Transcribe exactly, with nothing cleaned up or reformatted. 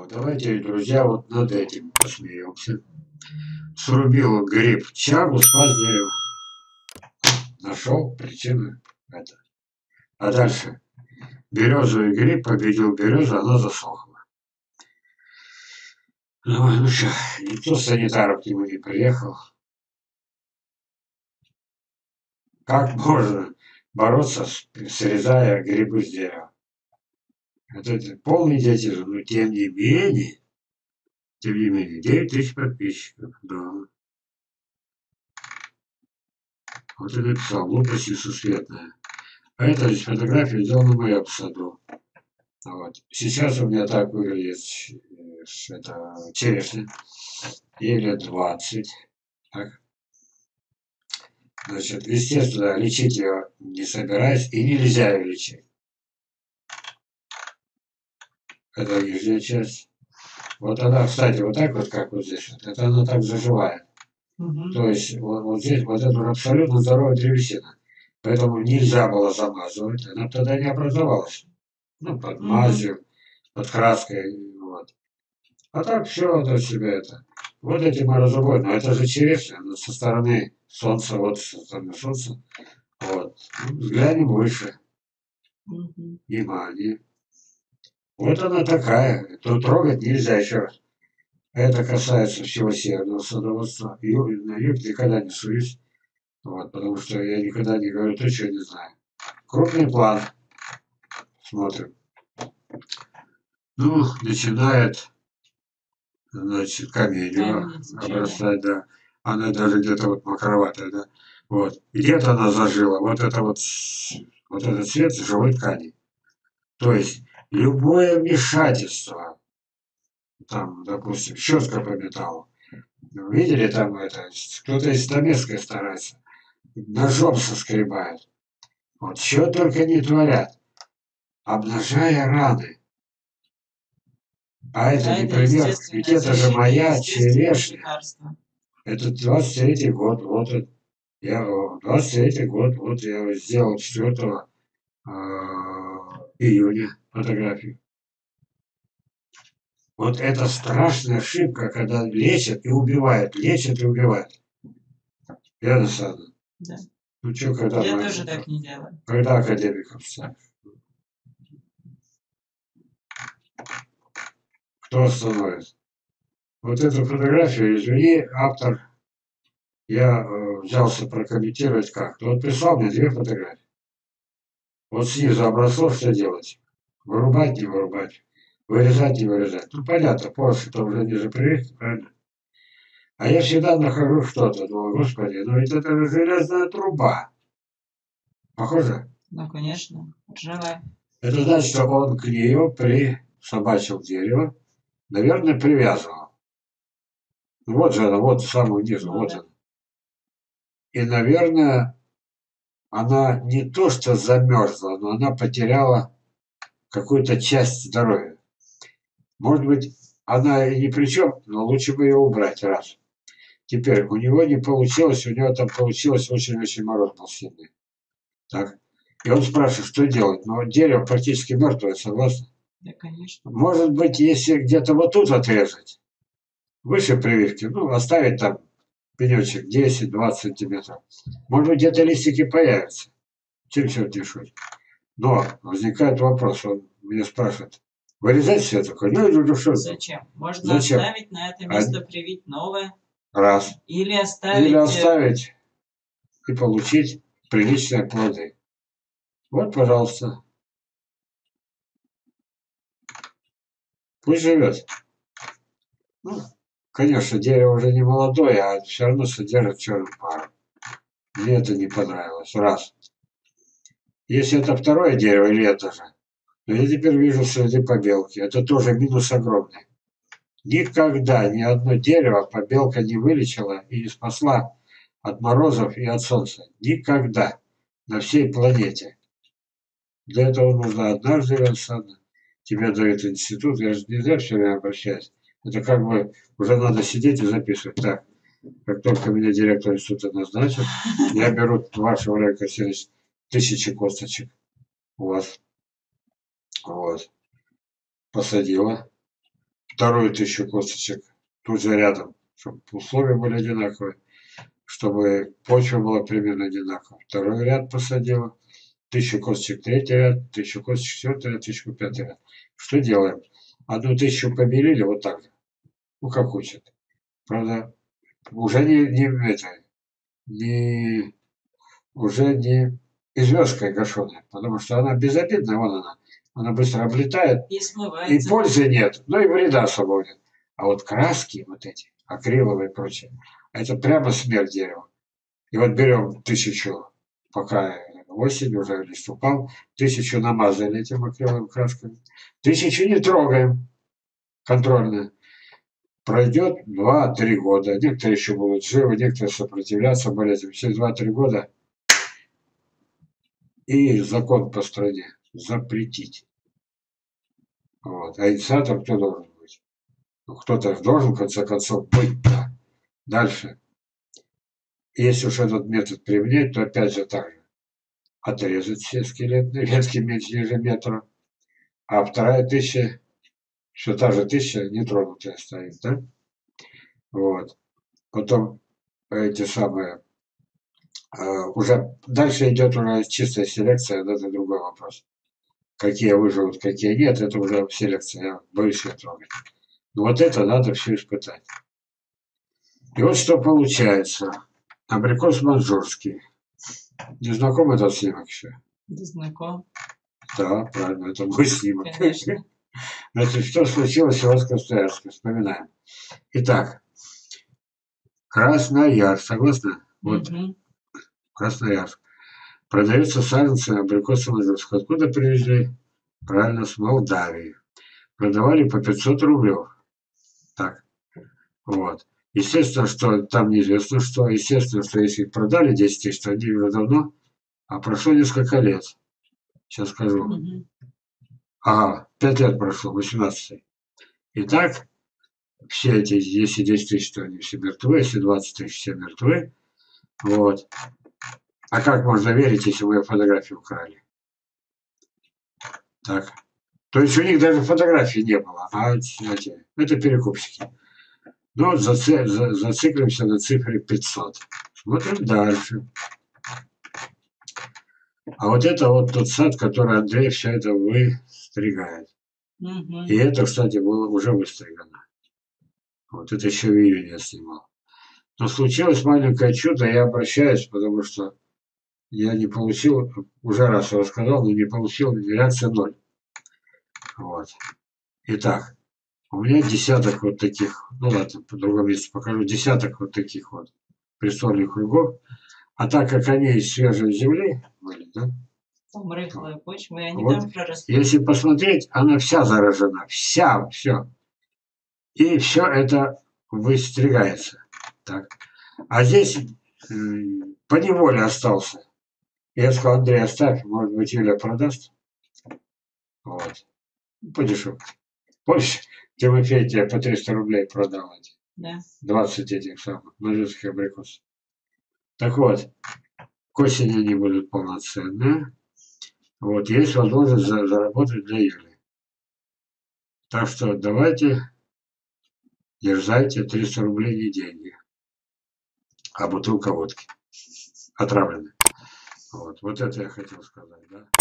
Давайте, друзья, вот над этим посмеемся. Срубил гриб чагу, спас дерево. Нашел причину это. А дальше. Березовый гриб победил березу, она засохла. Ну, ну что, никто с санитаров к нему не приехал. Как можно бороться, срезая грибы с дерева? Это, это полный идиотизм, но тем не менее, тем не менее, девять тысяч подписчиков, да. Вот я написал, глупость несусветная. А это здесь фотография сделана в моем саду. Вот. Сейчас у меня так выглядит это, черешня. Ей лет двадцать. Так. Значит, естественно, лечить ее не собираюсь и нельзя ее лечить. Это нижняя часть. Вот она, кстати, вот так вот, как вот здесь, вот, это она так заживает. Угу. То есть вот, вот здесь вот это абсолютно здоровая древесина. Поэтому нельзя было замазывать, она тогда не образовалась. Ну, под мазью, угу. Под краской, вот. А так все это себя это. Вот эти морозобой, но это же черешня, но со стороны солнца, вот со стороны солнца. Вот. Взглянем выше. Угу. Внимание. Вот она такая. Тут трогать нельзя еще раз. Это касается всего северного садоводства. Юг, на юг никогда не суюсь. Вот, потому что я никогда не говорю то, что я не знаю. Крупный план. Смотрим. Ну, начинает, значит, каменью обрастать, да. Она даже где-то вот мокроватая, да. Вот. Где-то она зажила. Вот это вот, вот этот цвет живой ткани. То есть любое вмешательство, там, допустим, щетка по металлу. Видели там это? Кто-то из Стамеской старается. Ножом соскребает. Вот что только не творят. Обнажая раны. А это, да, например, ведь это же моя черешня. Это двадцать третий год. Вот он. Я двадцать третий год. Вот я сделал четвёртого июня фотографию. Вот это страшная ошибка, когда лечат и убивают. Лечат и убивают. Я досадно. Да. Ну что, когда я мы, тоже так не делаю. Когда академиков ставишь? Кто остановит? Вот эту фотографию, извини, автор, я э, взялся прокомментировать как. Вот прислал мне две фотографии. Вот снизу образцов что делать? Вырубать, не вырубать. Вырезать, не вырезать. Ну понятно, Porsche-то уже ниже привычки, правильно? А я всегда нахожу что-то. Думаю, господи, ну ведь это же железная труба. Похоже? Ну, конечно, ржавая. Это значит, что он к нее присобачил дерево. Наверное, привязывал. Вот же она, вот самую низу, ну, вот да. Она. И, наверное, она не то что замерзла, но она потеряла какую-то часть здоровья. Может быть, она и ни при чем, но лучше бы ее убрать раз. Теперь, у него не получилось, у него там получилось очень-очень мороз был сильный. Так. И он спрашивает, что делать? Но дерево практически мертвое, согласна? Да, конечно. Может быть, если где-то вот тут отрезать, выше прививки, ну, оставить там пенечек десять-двадцать сантиметров. Может быть, где-то листики появятся. Чем все это решить? Но возникает вопрос, он меня спрашивает, вырезать все такое? Ну, ну, что? Зачем? Можно Зачем? Оставить на это место, а... привить новое. Раз. Или оставить... Или оставить и получить приличные плоды. Вот, пожалуйста. Пусть живет. Ну, конечно, дерево уже не молодое, а все равно содержит черную пару. Мне это не понравилось. Раз. Если это второе дерево или это же, то я теперь вижу следы побелки. Это тоже минус огромный. Никогда ни одно дерево побелка не вылечила и не спасла от морозов и от солнца. Никогда. На всей планете. Для этого нужно однажды, Александр, тебя дает институт, я же не зря все время обращаюсь. Это как бы уже надо сидеть и записывать. Так, как только меня директор института назначит, я беру вашего Олега Васильевича тысячи косточек у вас. Вот. Посадила. вторую тысячу косточек тут же рядом, чтобы условия были одинаковые, чтобы почва была примерно одинаковая. Второй ряд посадила, тысячу косточек третий ряд, тысячу косточек четвертый ряд, тысячу пятый ряд. Что делаем? Одну тысячу побелили вот так же, ну как учат. Правда, уже не, не, это, не, уже не известкой гашеная, потому что она безобидная, вон она. Она быстро облетает, и смывается. И пользы нет, ну и вреда особо нет. А вот краски вот эти, акриловые и прочее, это прямо смерть дерева. И вот берем тысячу, пока осень уже лист упал, тысячу намазали этим акриловым красками, тысячу не трогаем, контрольно. Пройдет два-три года, некоторые еще будут живы, некоторые сопротивляться болезням. Через два-три года и закон по стране запретить. Вот. А инициатор кто должен быть? Ну, кто-то должен, в конце концов, быть. Да. Дальше. Если уж этот метод применять, то опять же так же. Отрезать все скелетные ветки меньше ниже метра. А вторая тысяча, все та же тысяча нетронутая стоит, да? Вот. Потом эти самые, э, уже дальше идет уже чистая селекция, это другой вопрос. Какие выживут, какие нет, это уже селекция, я боюсь ее трогать. Но вот это надо все испытать. И вот что получается. Абрикос манжурский. Не знаком этот снимок еще? Не знаком. Да, правильно, это мой снимок. Конечно. Значит, что случилось в Красноярске? Вспоминаем. Итак, Красноярск, согласны? Вот, Угу. Красноярск. Продается саженцы абрикоса манжурского. Откуда привезли? Правильно, с Молдавии. Продавали по пятьсот рублей. Так, вот. Естественно, что там неизвестно что. Естественно, что если их продали десять тысяч, то они уже давно, а прошло несколько лет. Сейчас скажу. Угу. Ага, пять лет прошло, восемнадцать. Итак, все эти, если десять тысяч, то они все мертвы, если двадцать тысяч, все мертвы. Вот. А как можно верить, если вы фотографию украли? Так. То есть у них даже фотографий не было, а эти, это перекупщики. Ну, заци, за, зациклимся на цифре пятьсот. Смотрим дальше. А вот это вот тот сад, который Андрей все это выстригает. Угу. И это, кстати, было уже выстригано. Вот это еще в июне я снимал. Но случилось маленькое чудо, я обращаюсь, потому что я не получил, уже раз рассказал, но не получил, реакция ноль. Вот. Итак, у меня десяток вот таких, ну ладно, по другому месте покажу, десяток вот таких вот престольных кругов. А так как они из свежей земли были, да? Там рыхлая почва, и они Вот, там проросли. если посмотреть, она вся заражена, вся, все. И все это выстригается. Так. А здесь э, поневоле остался. Я сказал, Андрей, оставь, может быть, Юля продаст. Вот. По дешевке. Больше Тимофей тебе по триста рублей продал эти. Да. двадцать этих самых манжурских абрикосов. Так вот, к осени они будут полноценные. Вот, есть возможность за, заработать для Юли. Так что давайте, дерзайте, триста рублей не деньги, а бутылка водки. Отравленная. Вот, вот это я хотел сказать, да.